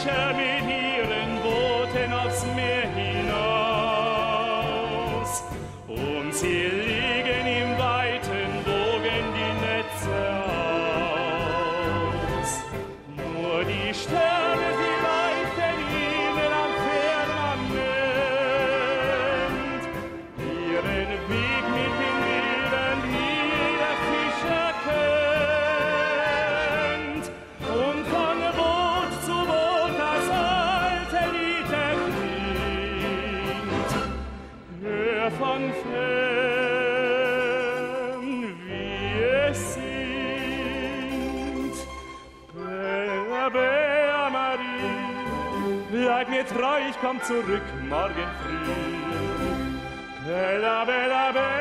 Fischer mit ihren Booten aufs Meer hinaus. Und sie legen im weiten Bogen die Netze aus. Nur die Sterne, sie leuchten ihnen am Firmament, ihren Weg mit den Meeren, wie der Fischer kennt. Und von Boot zu Boot das alte Lied erklingt. Hör von fern, wie es singt. Bella, Bella Marie, bleib mir treu, ich komm zurück morgen früh. Bella, Bella, Bella